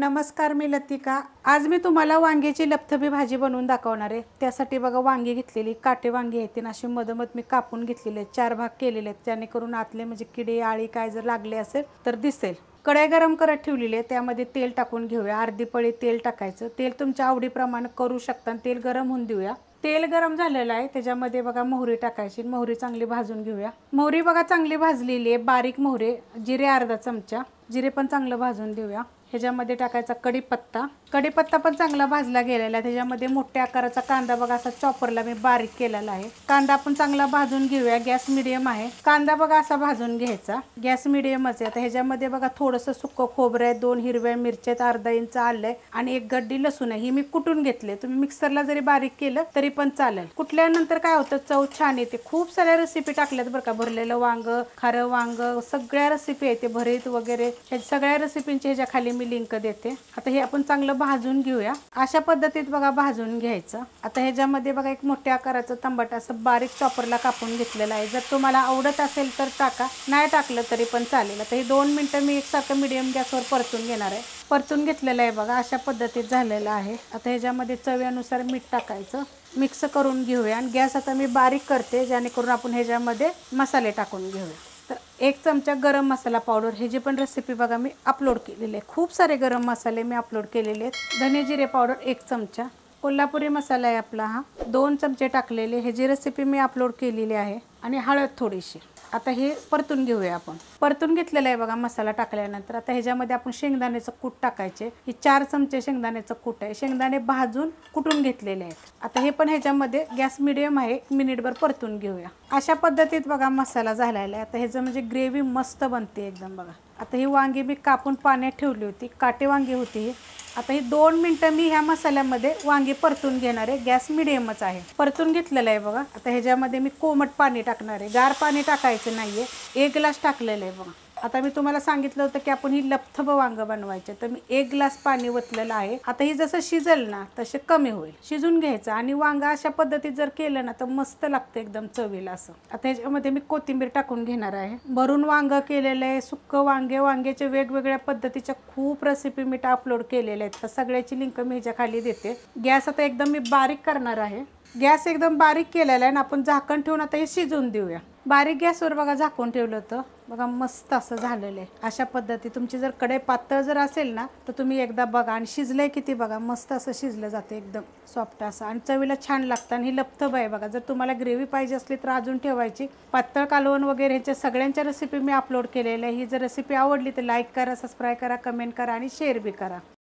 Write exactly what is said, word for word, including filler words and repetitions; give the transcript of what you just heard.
नमस्कार, मी लतिका। आज मी तुम्हाला वांग्याची लपथबी भाजी बनवून दाखवणार आहे। त्यासाठी बघा वांगी घेतलेली, काटे वांगी आहेत, अशी मधोमध मी कापून घेतलेले आहेत, चार भाग केलेले आहेत, जेणेकरून आतले म्हणजे किडे आळी काय जर लागले असेल तर दिसेल। कढई गरम करत ठेवलेली आहे, त्यामध्ये तेल टाकून घेऊया। अर्धी पळी तेल टाकायचं। तेल तुमच्या आवडीप्रमाणे करू शकता। तेल गरम होऊन देऊया। तेल गरम झालेलं आहे, त्याच्यामध्ये बघा मोहरी टाकायची। मोहरी चांगली भाजून घेऊया। मोहरी बघा चांगली भाजलेली आहे, बारीक मोहरी। जिरे अर्धा चमचा, जिरे पण चांगलं भाजून देऊया। ह्याच्यामध्ये टाकायचा कढीपत्ता। कढीपत्ता पण चांगला भाजला गेलेला आहे। त्याच्यामध्ये मोठ्या आकाराचा कांदा बघा असा चॉपरला मी बारीक केलेला आहे। कांदा पण चांगला भाजून घेऊया। गॅस मीडियम आहे। कांदा बघा असा भाजून घ्यायचा, गॅस मीडियमच आहे। आता ह्याच्यामध्ये बघा थोडंसं सुक्कं खोबरं आहे, दोन हिरव्या मिरच्या, अर्धा इंच आलं आहे आणि एक गड्डी लसूण आहे। ही मी कुटून घेतले। तुम्ही मिक्सरला जरी बारीक केलं तरी पण चालेल। कुटल्यानंतर काय होतं, चव छान येते। खूप साऱ्या रेसिपी टाकल्यात बरं का, भरलेलं वांग, खारं वांग, सगळ्या रेसिपी आहेत, भरीत वगैरे ह्या सगळ्या रेसिपींची ह्याच्या खाली मी लिंक देते। आता हे आपण चांगलं भाजून घेऊया। अशा पद्धतीत बघा भाजून घ्यायचं। आता ह्याच्यामध्ये बघा एक मोठ्या आकाराचं टमाटर असं बारीक चॉपरला कापून घेतलेलं आहे। जर तुम्हाला आवडत असेल तर टाका, नाही टाकलं तरी पण चालेल। आता हे दोन मिनिटं मी एकसारखं मीडियम गॅसवर परतून घेणार आहे। परतून घेतलेलं आहे बघा, अशा पद्धतीत झालेलं आहे। आता ह्याच्यामध्ये चवीनुसार मीठ टाकायचं, मिक्स करून घेऊया आणि गॅस आता मी बारीक करते, जेणेकरून आपण ह्याच्यामध्ये मसाले टाकून घेऊया। तर एक चमचा गरम मसाला पावडर, हे जी पण रेसिपी बघा मी अपलोड केलेली आहे। खूप सारे गरम मसाले मी अपलोड केलेले आहेत। धने जिरे पावडर एक चमचा, कोल्हापुरी मसाला आहे आपला हा, दोन चमचे टाकलेले। हे जी रेसिपी मी अपलोड केलेली आहे आणि हळद थोडीशी। आता हे परतून घेऊया आपण। परतून घेतलेलं आहे बघा मसाला टाकल्यानंतर। आता ह्याच्यामध्ये आपण शेंगदाण्याचं कूट टाकायचे। हे चार चमचे शेंगदाण्याचं कूट आहे। शेंगदाणे भाजून कुटून घेतलेले आहेत। आता हे पण ह्याच्यामध्ये गॅस मीडियम आहे, एक मिनिटभर परतून घेऊया। अशा पद्धतीत बघा मसाला झालेला आहे। आता ह्याचं म्हणजे ग्रेव्ही मस्त बनते एकदम बघा। आता ही वांगी मी कापून पाण्यात ठेवली होती, काटे वांगी होती ही। आता ही दोन मिनटं मी ह्या मसाल्यामध्ये वांगी परतून घेणार आहे। गॅस मिडियमच आहे। परतून घेतलेलं आहे बघा। आता ह्याच्यामध्ये मी कोमट पाणी टाकणार आहे, गार पाणी टाकायचं नाहीये। एक ग्लास टाकलेलं आहे बघा। आता मी तुम्हाला सांगितलं होतं की आपण ही लपथब वांग बनवायचे, तर मी एक ग्लास पाणी ओतलेलं आहे। आता ही जसं शिजेल ना तसे कमी होईल, शिजून घ्यायचं। आणि वांग अशा पद्धतीत जर केलं ना तर मस्त लागतं एकदम चवीला असं। आता ह्याच्यामध्ये मी कोथिंबीर टाकून घेणार आहे। भरून वांग केलेलं आहे, सुक्कं वांगे, वांग्याच्या वेगवेगळ्या पद्धतीच्या खूप रेसिपी मी अपलोड केलेल्या आहेत, तर सगळ्याची लिंक मी ह्याच्या खाली देते। गॅस आता एकदम मी बारीक करणार आहे। गॅस एकदम बारीक केलेला आहे ना, आपण झाकण ठेवून आता हे शिजवून देऊया। बारीक गॅसवर बघा झाकून ठेवलं होतं बघा, मस्त असं झालेलं आहे। अशा पद्धती तुमची जर कढई पातळ जर असेल ना तर तुम्ही एकदा बघा। आणि शिजलंय किती बघा, मस्त असं शिजलं जातं एकदम सॉफ्ट असं, आणि चवीला छान लागतं। आणि ही लपथब आहे बघा। जर तुम्हाला ग्रेव्ही पाहिजे असली तर अजून ठेवायची। पातळ कालवण वगैरे ह्याच्या सगळ्यांच्या रेसिपी मी अपलोड केलेल्या आहे। ही जर रेसिपी आवडली तर लाईक करा, सबस्क्राईब करा, कमेंट करा आणि शेअर बी करा।